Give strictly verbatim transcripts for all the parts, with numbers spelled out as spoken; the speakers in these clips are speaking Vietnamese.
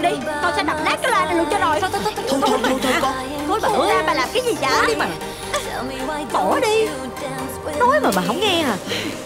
đi, con sẽ đập nát cái loa này luôn cho rồi. Thôi thôi thôi thôi thôi, thôi, thôi con. Thôi bà ra bà làm cái gì vậy? Đi mà. Bỏ đi. Nói mà bà không nghe à.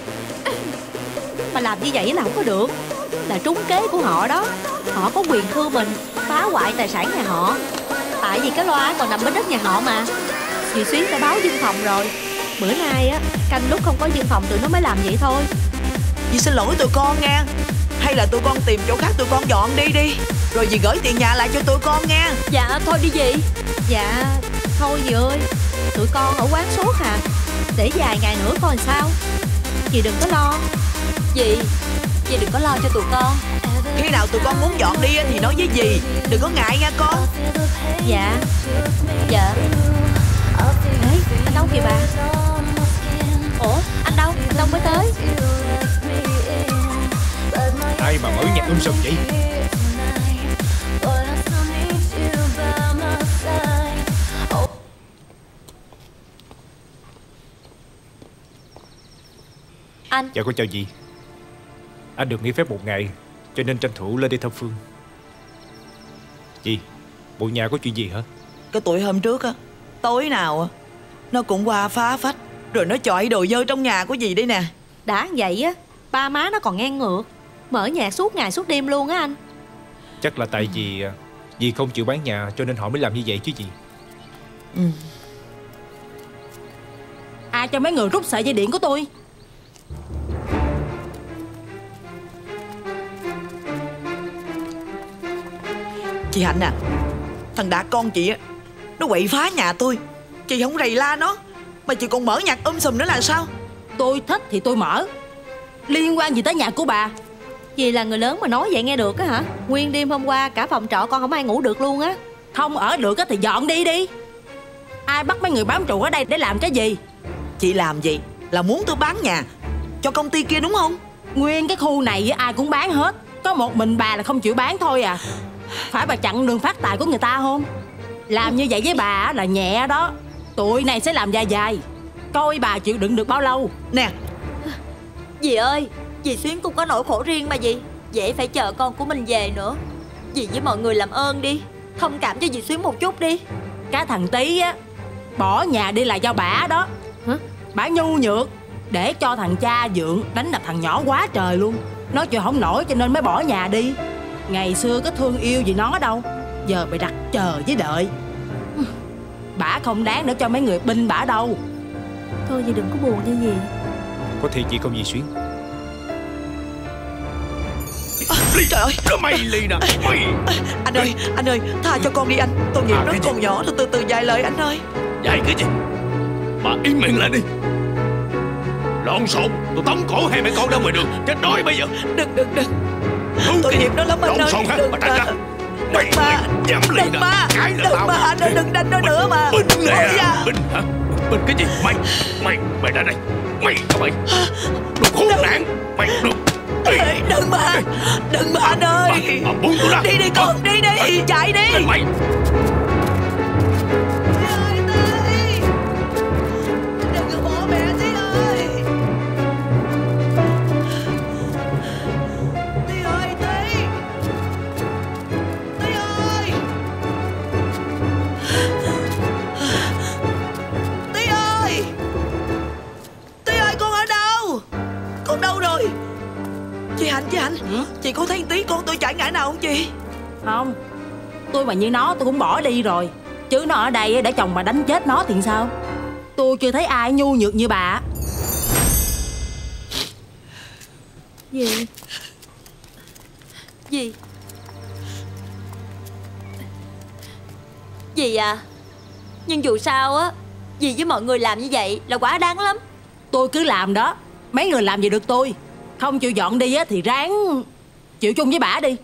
Bà làm như vậy là không có được. Là trúng kế của họ đó. Họ có quyền thưa mình, phá hoại tài sản nhà họ. Tại vì cái loa còn nằm bên đất nhà họ mà. Dì Xuyến đã báo dân phòng rồi. Bữa nay á, canh lúc không có dân phòng tụi nó mới làm vậy thôi. Dì xin lỗi tụi con nha. Hay là tụi con tìm chỗ khác tụi con dọn đi đi. Rồi dì gửi tiền nhà lại cho tụi con nha. Dạ thôi đi dì. Dạ thôi dì ơi, tụi con ở quán suốt à. Để vài ngày nữa coi làm sao. Dì đừng có lo. Dì, dì đừng có lo cho tụi con. Khi nào tụi con muốn dọn đi thì nói với dì. Đừng có ngại nha con. Dạ. Dạ. Đấy, anh đâu kìa bà. Ủa, anh đâu? Anh đâu mới tới? Ai mà mở nhạc um sùm vậy? Anh. Dạ con chào dì. Anh được nghỉ phép một ngày, cho nên tranh thủ lên đây thăm Phương. Dì, bộ nhà có chuyện gì hả? Cái tuổi hôm trước á, tối nào á nó cũng qua phá phách, rồi nó chọi đồ dơ trong nhà của dì đây nè. Đã vậy á, ba má nó còn ngang ngược. Mở nhạc suốt ngày suốt đêm luôn á anh. Chắc là tại vì dì không chịu bán nhà cho nên họ mới làm như vậy chứ gì. Ừ. Ai cho mấy người rút sợi dây điện của tôi? Chị Hạnh à, thằng Đạt con chị á, nó quậy phá nhà tôi. Chị không rầy la nó, mà chị còn mở nhạc um sùm nữa là sao? Tôi thích thì tôi mở, liên quan gì tới nhà của bà? Dì là người lớn mà nói vậy nghe được á hả? Nguyên đêm hôm qua cả phòng trọ con không ai ngủ được luôn á. Không ở được thì dọn đi đi. Ai bắt mấy người bám trụ ở đây để làm cái gì? Chị làm gì là muốn tôi bán nhà cho công ty kia đúng không? Nguyên cái khu này ai cũng bán hết, có một mình bà là không chịu bán thôi à. Phải bà chặn đường phát tài của người ta không? Làm như vậy với bà là nhẹ đó. Tụi này sẽ làm dài dài, coi bà chịu đựng được bao lâu. Nè Dì ơi, dì Xuyến cũng có nỗi khổ riêng mà dì. Dễ phải chờ con của mình về nữa. Dì với mọi người làm ơn đi, thông cảm cho dì Xuyến một chút đi. Cái thằng Tí á, bỏ nhà đi là do bả đó. Hả? Bả nhu nhược, để cho thằng cha dượng đánh đập thằng nhỏ quá trời luôn. Nó chịu không nổi cho nên mới bỏ nhà đi. Ngày xưa có thương yêu gì nó đâu, giờ mày đặt chờ với đợi. Bả không đáng để cho mấy người binh bả đâu. Thôi dì đừng có buồn nha dì. Có thiệt gì không dì Xuyến? à, Trời ơi, Đó mày Ly nè, mày à, Anh ơi, anh ơi, tha cho con đi anh. Tội nghiệp à, nó còn nhỏ, từ từ từ vài lời anh ơi. Dạy cái gì? Bà im miệng lại đi. Lộn xộn, tôi tống cổ hai mẹ con ra ngoài đường chết đói bây giờ. Đừng, đừng, đừng. Tội nghiệp nó lắm anh ơi. Lộn xộn hả? Đừng Bà tránh ra. Mày ba, dám Ly đừng nè. ba, Cái là đừng tao. ba, anh ơi, đừng đánh nó nữa mà. Binh nè. Ôi da. Binh hả? Binh cái gì? Mày, mày, mày ra đây. Mày, sao mày? Đồ khốn nạn. Mày, đồ. Ê, đừng mà, đừng mà anh ơi. Bà, bà buông tôi ra. Đi đi con, đi đi, chạy đi. Mày. Đừng có bỏ mẹ Tí ơi. Tí ơi, Tí. Tí ơi. Tí ơi. Tí ơi, con ở đâu? Con đâu rồi? Chị Hạnh, chị Hạnh, ừ? Chị có thấy Tí con tôi chạy ngã nào không chị? Không, tôi mà như nó tôi cũng bỏ đi rồi. Chứ nó ở đây để chồng bà đánh chết nó thì sao? Tôi chưa thấy ai nhu nhược như bà. Dì. Dì. Dì à, nhưng dù sao á, dì với mọi người làm như vậy là quá đáng lắm. Tôi cứ làm đó, mấy người làm gì được tôi. Không chịu dọn đi á thì ráng chịu chung với bả đi.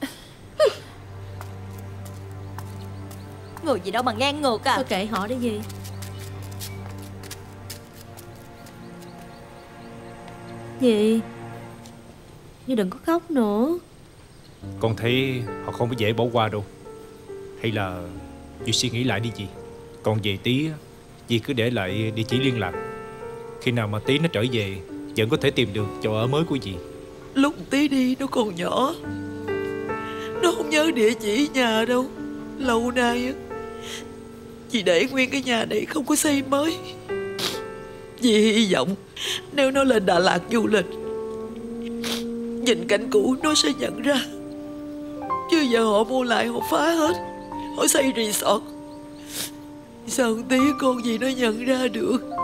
Người gì đâu mà ngang ngược à. Thôi kệ họ đi dì. Dì, dì đừng có khóc nữa. Con thấy họ không có dễ bỏ qua đâu. Hay là dì suy nghĩ lại đi dì. Còn về Tí, dì cứ để lại địa chỉ liên lạc. Khi nào mà Tí nó trở về, vẫn có thể tìm được chỗ ở mới của dì. Lúc Tí đi nó còn nhỏ, nó Nó không nhớ địa chỉ nhà đâu. Lâu nay á dì để nguyên cái nhà này không có xây mới. Dì hy vọng nếu nó lên Đà Lạt du lịch, nhìn cảnh cũ nó sẽ nhận ra. Chứ giờ họ mua lại họ phá hết, họ xây resort, sao tí con gì nó nhận ra được.